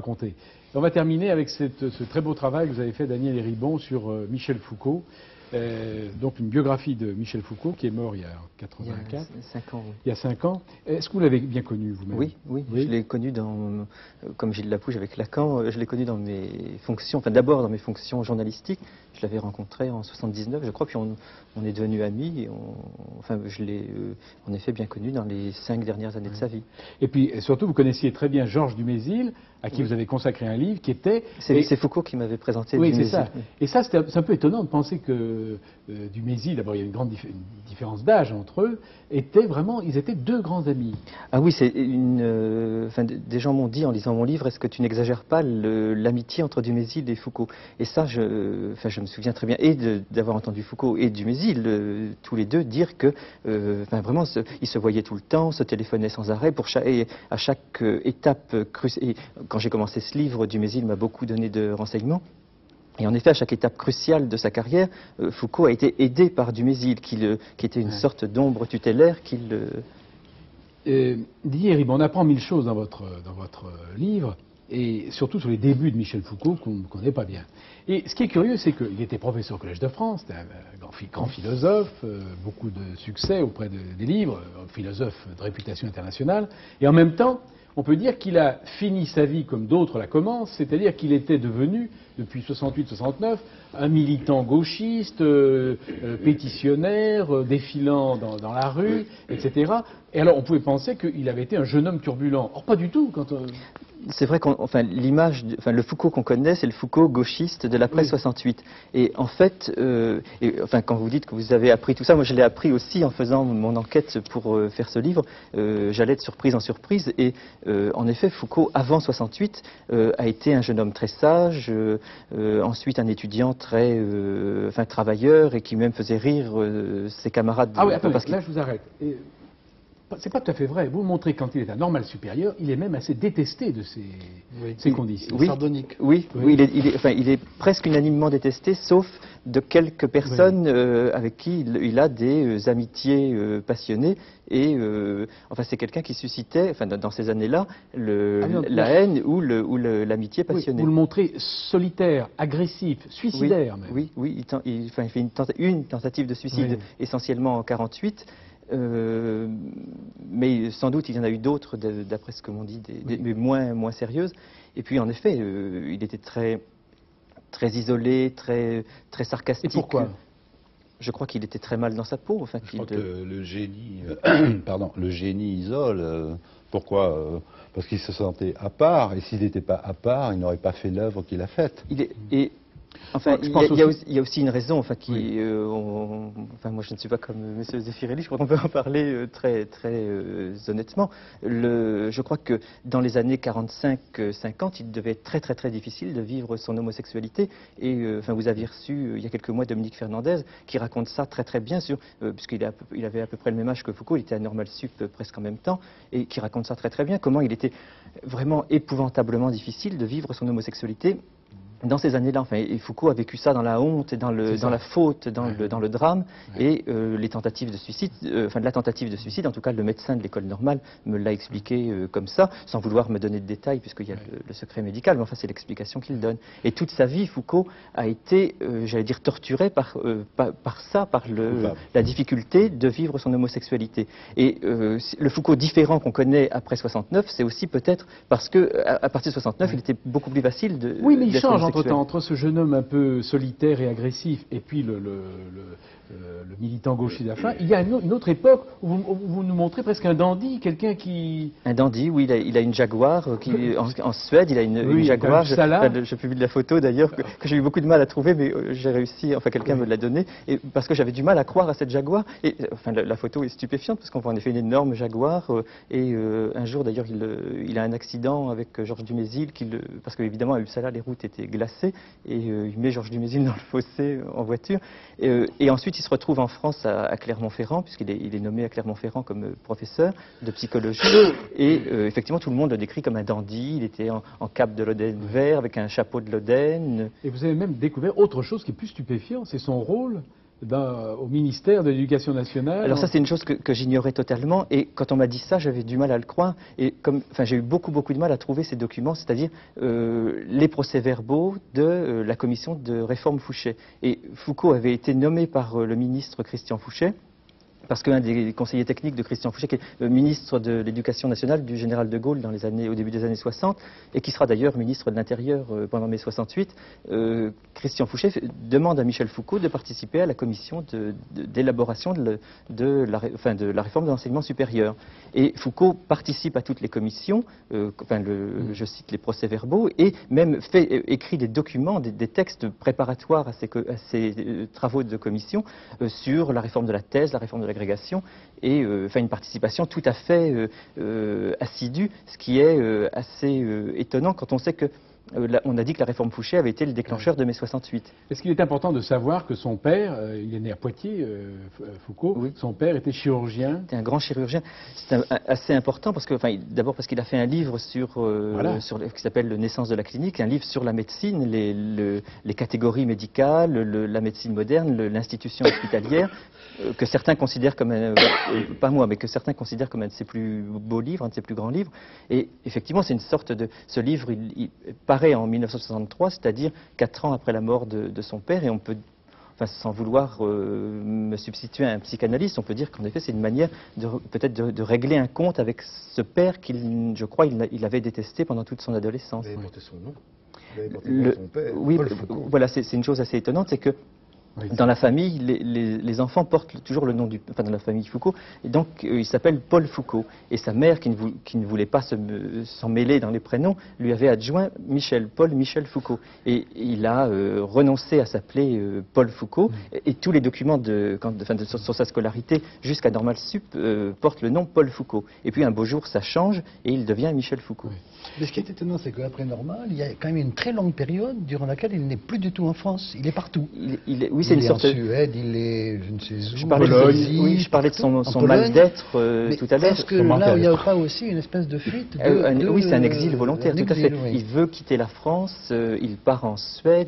raconter. On va terminer avec ce très beau travail que vous avez fait, Daniel Héribon, sur Michel Foucault. Donc une biographie de Michel Foucault qui est mort il y a 84. Il y a 5 ans, oui. Il y a 5 ans. Est-ce que vous l'avez bien connu vous-même? Oui, je l'ai connu comme Gilles Lapouge avec Lacan, je l'ai connu dans mes fonctions, enfin d'abord dans mes fonctions journalistiques. Je l'avais rencontré en 79, je crois, puis on est devenus amis. Et enfin, je l'ai en effet bien connu dans les 5 dernières années de sa vie. Et puis surtout, vous connaissiez très bien Georges Dumézil, à qui vous avez consacré un livre qui était... C'est Foucault qui m'avait présenté oui, Dumézil. C'est ça. Et ça, c'est un peu étonnant de penser que Dumézil, d'abord il y a une grande différence d'âge entre eux, ils étaient 2 grands amis. Ah oui, enfin, des gens m'ont dit en lisant mon livre, est-ce que tu n'exagères pas l'amitié entre Dumézil et Foucault? Et ça, je me souviens très bien, et d'avoir entendu Foucault et Dumézil, tous les deux, dire que vraiment, ils se voyaient tout le temps, se téléphonaient sans arrêt, et à chaque étape cruciale. Quand j'ai commencé ce livre, Dumézil m'a beaucoup donné de renseignements. Et en effet, à chaque étape cruciale de sa carrière, Foucault a été aidé par Dumézil, qui était une sorte d'ombre tutélaire Didier Héribon, on apprend 1000 choses dans votre livre, et surtout sur les débuts de Michel Foucault, qu'on ne connaît pas bien. Et ce qui est curieux, c'est qu'il était professeur au Collège de France, c'était un grand philosophe, beaucoup de succès auprès des livres, philosophe de réputation internationale, et en même temps, on peut dire qu'il a fini sa vie comme d'autres la commencent, c'est-à-dire qu'il était devenu, depuis 68-69, un militant gauchiste, pétitionnaire, défilant dans la rue, etc. Et alors on pouvait penser qu'il avait été un jeune homme turbulent. Or pas du tout. C'est vrai le Foucault qu'on connaît, c'est le Foucault gauchiste de l'après 68. Et en fait, quand vous dites que vous avez appris tout ça, moi je l'ai appris aussi en faisant mon enquête pour faire ce livre. J'allais de surprise en surprise. Et en effet, Foucault, avant 68, a été un jeune homme très sage, ensuite un étudiant très travailleur et qui même faisait rire ses camarades. Ah oui, attendez, là je vous arrête. C'est pas tout à fait vrai. Vous montrez quand il est à Normal supérieur, il est même assez détesté de ces conditions. Oui, sardonique. Oui, il est presque unanimement détesté, sauf de quelques personnes avec qui il a des amitiés passionnées. Et c'est quelqu'un qui suscitait, dans ces années-là, la haine ou l'amitié passionnée. Oui, vous le montrez solitaire, agressif, suicidaire même. Oui, il fait une tentative de suicide essentiellement en 48. Mais sans doute il y en a eu d'autres, d'après ce que m'ont dit, mais moins sérieuses. Et puis en effet, il était très isolé, très sarcastique. Et pourquoi? Je crois qu'il était très mal dans sa peau. Je crois que le génie, le génie isole. Pourquoi? Parce qu'il se sentait à part, et s'il n'était pas à part, il n'aurait pas fait l'œuvre qu'il a faite. Il y a aussi une raison, moi je ne suis pas comme M. Zeffirelli, je crois qu'on peut en parler très honnêtement. Je crois que dans les années 45-50, il devait être très difficile de vivre son homosexualité. Et vous aviez reçu il y a quelques mois Dominique Fernandez qui raconte ça très bien, puisqu'il avait à peu près le même âge que Foucault, il était à Normal Sup presque en même temps, et qui raconte ça très bien, comment il était vraiment épouvantablement difficile de vivre son homosexualité dans ces années-là. Et Foucault a vécu ça dans la honte, et dans la faute, dans le drame, et les tentatives de suicide, la tentative de suicide, en tout cas le médecin de l'école normale me l'a expliqué comme ça, sans vouloir me donner de détails, puisqu'il y a le secret médical, mais c'est l'explication qu'il donne. Et toute sa vie, Foucault a été, j'allais dire, torturé par la difficulté de vivre son homosexualité. Et le Foucault différent qu'on connaît après 69, c'est aussi peut-être parce qu'à partir de 69, il était beaucoup plus facile de... Oui, mais il change entre ce jeune homme un peu solitaire et agressif et puis le militant gauchiste de la fin. Il y a une autre époque où vous nous montrez presque un dandy, quelqu'un qui... Un dandy, oui, il a une Jaguar, en Suède, il a une Jaguar. Je publie la photo d'ailleurs, que j'ai eu beaucoup de mal à trouver, mais j'ai réussi, quelqu'un me l'a donnée, et parce que j'avais du mal à croire à cette Jaguar. Et la photo est stupéfiante, parce qu'on voit en effet une énorme Jaguar, et un jour d'ailleurs, il a un accident avec Georges Dumézil, parce qu'évidemment à Uppsala, les routes étaient glacées, et il met Georges Dumézil dans le fossé en voiture. Et ensuite, il se retrouve en France à Clermont-Ferrand, puisqu'il est nommé à Clermont-Ferrand comme professeur de psychologie. Et effectivement, tout le monde le décrit comme un dandy. Il était en cape de Lodène vert, avec un chapeau de Lodène. Et vous avez même découvert autre chose qui est plus stupéfiant, c'est son rôle au ministère de l'Éducation nationale. Alors ça, c'est une chose que j'ignorais totalement, et quand on m'a dit ça, j'avais du mal à le croire, et j'ai eu beaucoup de mal à trouver ces documents, c'est-à-dire les procès-verbaux de la commission de réforme Fouché. Et Foucault avait été nommé par le ministre Christian Fouché, parce qu'un des conseillers techniques de Christian Fouché, qui est ministre de l'Éducation nationale du général de Gaulle au début des années 60, et qui sera d'ailleurs ministre de l'Intérieur pendant mai 68, Christian Fouché demande à Michel Foucault de participer à la commission d'élaboration de la réforme de l'enseignement supérieur. Et Foucault participe à toutes les commissions, je cite les procès-verbaux, et même écrit des documents, des textes préparatoires à ces travaux de commission sur la réforme de la thèse, la réforme de l'agrégation, et une participation tout à fait assidue, ce qui est assez étonnant quand on sait que on a dit que la réforme Fouché avait été le déclencheur de mai 68. Est-ce qu'il est important de savoir que son père, il est né à Poitiers, Foucault, oui. Son père était chirurgien. C'était un grand chirurgien. C'est assez important parce que, d'abord parce qu'il a fait un livre qui s'appelle « Naissance de la clinique », un livre sur la médecine, les catégories médicales, la médecine moderne, l'institution hospitalière, que certains considèrent comme pas moi, mais que certains considèrent comme un de ses plus beaux livres, un de ses plus grands livres. Et effectivement, c'est une sorte de... Ce livre, il paraît en 1963, c'est-à-dire 4 ans après la mort de son père, et on peut, sans vouloir me substituer à un psychanalyste, on peut dire qu'en effet c'est une manière peut-être de régler un compte avec ce père qu'il, je crois, il avait détesté pendant toute son adolescence. Il avait porté son nom. Il avait porté son père. Oui, voilà, c'est une chose assez étonnante, c'est que dans la famille, les enfants portent toujours le nom dans la famille Foucault, et donc il s'appelle Paul Foucault. Et sa mère, qui ne voulait pas s'en mêler dans les prénoms, lui avait adjoint Paul Michel Foucault. Et il a renoncé à s'appeler Paul Foucault, et tous les documents sur sa scolarité jusqu'à Normal Sup portent le nom Paul Foucault. Et puis un beau jour, ça change, et il devient Michel Foucault. Oui. Mais ce qui est étonnant, c'est qu'après Normal, il y a quand même une très longue période durant laquelle il n'est plus du tout en France. Il est partout. Oui, c'est une sorte. Il est en Suède, il est, je ne sais où. Je parlais de son mal d'être tout à l'heure. Est-ce que là, il n'y a pas aussi une espèce de fuite Oui, c'est un exil volontaire, tout à fait. Oui. Il veut quitter la France, il part en Suède,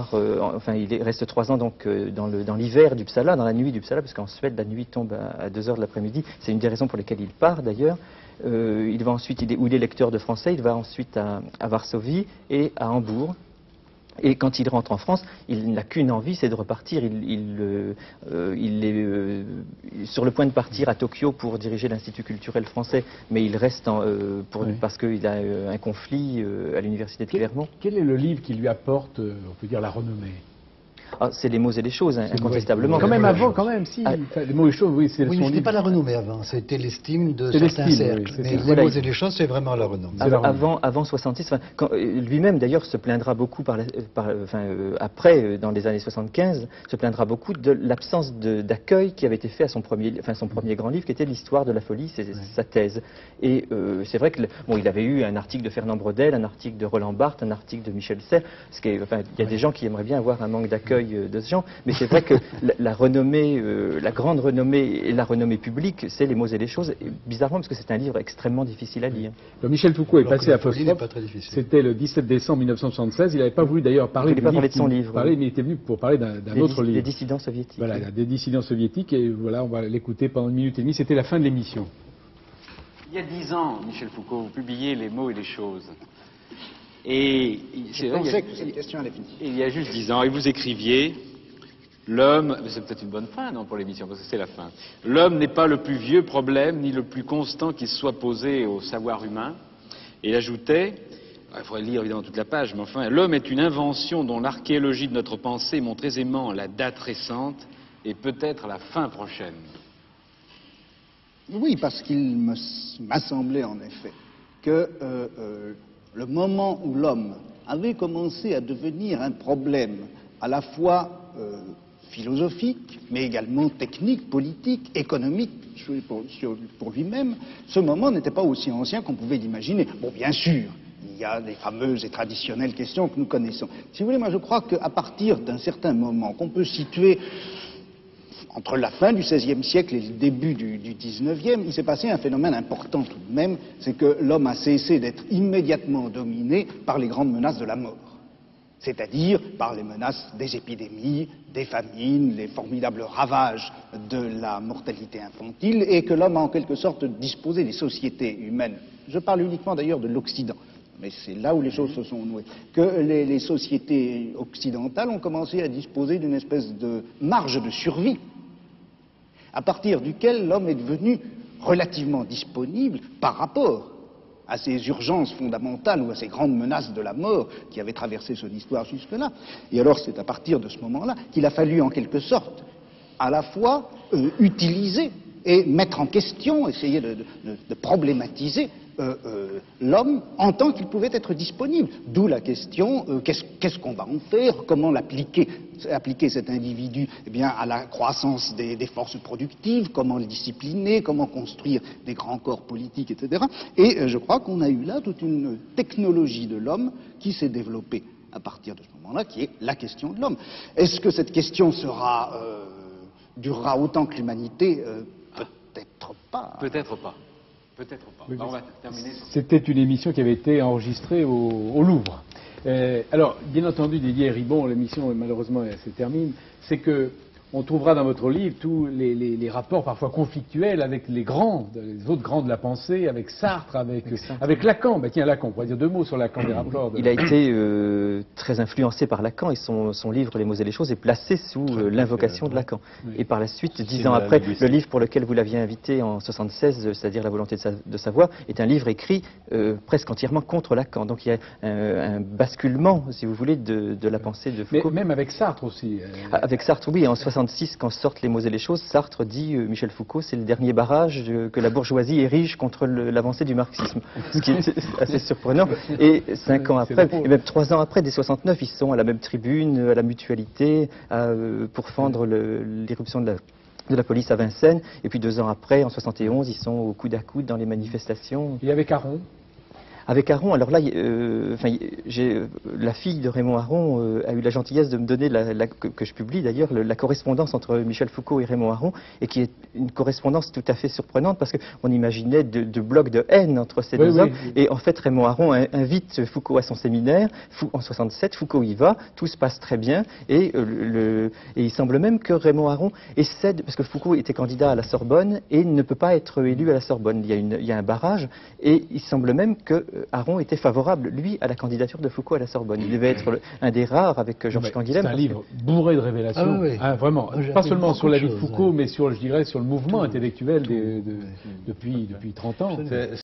il reste 3 ans donc dans l'hiver d'Uppsala, dans la nuit d'Uppsala, parce qu'en Suède, la nuit tombe à 2 heures de l'après-midi. C'est une des raisons pour lesquelles il part d'ailleurs. Il va ensuite, il est lecteur de français, il va ensuite à Varsovie et à Hambourg. Et quand il rentre en France, il n'a qu'une envie, c'est de repartir. Il est sur le point de partir à Tokyo pour diriger l'Institut culturel français, mais il reste parce qu'il a un conflit à l'université de Clermont. Quel est le livre qui lui apporte, on peut dire, la renommée? C'est les mots et les choses, incontestablement. Quand même avant, si. Les mots et les choses, oui, c'est oui, mais ce n'était pas la renommée avant, c'était l'estime de certains cercles. Oui, mais les mots et les choses, c'est vraiment la renommée. Avant 66, lui-même d'ailleurs se plaindra beaucoup après, dans les années 75, se plaindra beaucoup de l'absence d'accueil qui avait été fait à son premier grand livre, qui était l'histoire de la folie, c'est sa thèse. Et c'est vrai il avait eu un article de Fernand Braudel, un article de Roland Barthes, un article de Michel Serres. Il y a des gens qui aimeraient bien avoir un manque d'accueil de ce genre, mais c'est vrai que la renommée, la grande renommée et la renommée publique, c'est les mots et les choses, et bizarrement parce que c'est un livre extrêmement difficile à lire. Donc Michel Foucault est passé à Apostrophe, c'était le 17 décembre 1976, il n'avait pas voulu d'ailleurs parler de son livre, mais il était venu pour parler d'un autre livre. Des dissidents soviétiques. Voilà, des dissidents soviétiques, et voilà, on va l'écouter pendant 1 minute et demie, c'était la fin de l'émission. Il y a 10 ans, Michel Foucault, vous publiez Les mots et les choses. Et je pensais que cette question allait finir. Il y a juste 10 ans, et vous écriviez l'homme, c'est peut-être une bonne fin, non, pour l'émission, parce que c'est la fin. L'homme n'est pas le plus vieux problème, ni le plus constant qui se soit posé au savoir humain. Et il ajoutait, il faudrait lire évidemment toute la page, mais enfin, l'homme est une invention dont l'archéologie de notre pensée montre aisément la date récente et peut-être la fin prochaine. Oui, parce qu'il m'a semblé en effet que le moment où l'homme avait commencé à devenir un problème à la fois philosophique, mais également technique, politique, économique pour lui-même, ce moment n'était pas aussi ancien qu'on pouvait l'imaginer. Bon, bien sûr, il y a les fameuses et traditionnelles questions que nous connaissons. Si vous voulez, moi je crois qu'à partir d'un certain moment qu'on peut situer entre la fin du XVIe siècle et le début du XIXe, il s'est passé un phénomène important tout de même, c'est que l'homme a cessé d'être immédiatement dominé par les grandes menaces de la mort. c'est-à-dire par les menaces des épidémies, des famines, les formidables ravages de la mortalité infantile, et que l'homme a en quelque sorte disposé des sociétés humaines. Je parle uniquement d'ailleurs de l'Occident, mais c'est là où les choses se sont nouées. Que les sociétés occidentales ont commencé à disposer d'une espèce de marge de survie, à partir duquel l'homme est devenu relativement disponible par rapport à ces urgences fondamentales ou à ces grandes menaces de la mort qui avaient traversé son histoire jusque-là. Et alors c'est à partir de ce moment-là qu'il a fallu en quelque sorte à la fois utiliser et mettre en question, essayer de problématiser l'homme en tant qu'il pouvait être disponible. D'où la question, qu'est-ce qu'on va en faire, comment l'appliquer, appliquer cet individu à la croissance des forces productives, comment le discipliner, comment construire des grands corps politiques, etc. Et je crois qu'on a eu là toute une technologie de l'homme qui s'est développée à partir de ce moment-là, qui est la question de l'homme. Est-ce que cette question durera autant que l'humanité? Peut-être pas. Peut-être pas. Peut-être pas. Oui, on va terminer. C'était une émission qui avait été enregistrée au Louvre. Alors, bien entendu, Didier Ribon, l'émission malheureusement elle se termine, c'est que on trouvera dans votre livre tous les rapports parfois conflictuels avec les autres grands de la pensée, avec Sartre, avec Lacan. Ben, tiens, Lacan, on pourrait dire deux mots sur Lacan, des rapports. Il a été très influencé par Lacan et son livre Les mots et les choses est placé sous l'invocation de Lacan. Oui. Et par la suite, 10 ans après, le livre pour lequel vous l'aviez invité en 76, c'est-à-dire La volonté de savoir, est un livre écrit presque entièrement contre Lacan. Donc il y a un basculement, si vous voulez, de la pensée de Foucault. Mais même avec Sartre aussi. Avec Sartre, oui, en 66, quand sortent Les mots et les choses, Sartre dit, Michel Foucault, c'est le dernier barrage que la bourgeoisie érige contre l'avancée du marxisme. Ce qui est assez surprenant. Et 5 ans après, et même 3 ans après, dès 69, ils sont à la même tribune, à la Mutualité, pour fendre l'irruption de la police à Vincennes. Et puis 2 ans après, en 71, ils sont au coude à coude dans les manifestations. Et avec Aron? Avec Aron, alors là, la fille de Raymond Aron a eu la gentillesse de me donner, que je publie d'ailleurs, la correspondance entre Michel Foucault et Raymond Aron, et qui est une correspondance tout à fait surprenante, parce qu'on imaginait de blocs de haine entre ces deux hommes. Et en fait, Raymond Aron invite Foucault à son séminaire, en 67, Foucault y va, tout se passe très bien, et il semble même que Raymond Aron essaie, parce que Foucault était candidat à la Sorbonne, et ne peut pas être élu à la Sorbonne. Il y a un barrage, et il semble même que Aron était favorable, lui, à la candidature de Foucault à la Sorbonne. Il devait être un des rares avec Georges Canguilhem. C'est un livre bourré de révélations, vraiment, pas seulement sur la vie de Foucault, mais sur, je dirais, sur le mouvement intellectuel depuis 30 ans.